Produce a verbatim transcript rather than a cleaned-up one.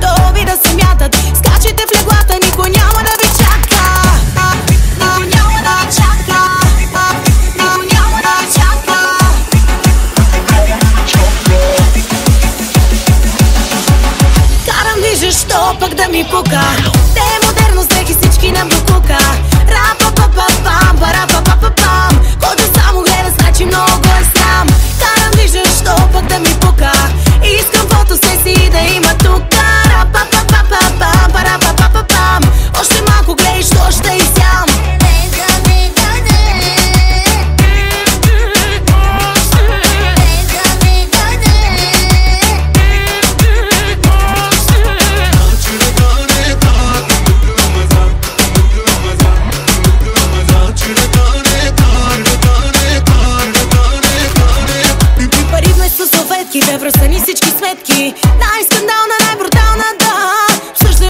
готови да се мятат. Скачайте в леглата, никой няма да ви чака. Никой няма да ви чака. Никой няма да ви чака. Карам движа, що пък да ми пука. Те е модерно, всеки всички нам докука. Ра-па-па-па-пам, па-ра-па-па-па-пам. Който само гледа, значи много е срам. Карам движа, що пък да ми пука. Искам фотосесии да има тука.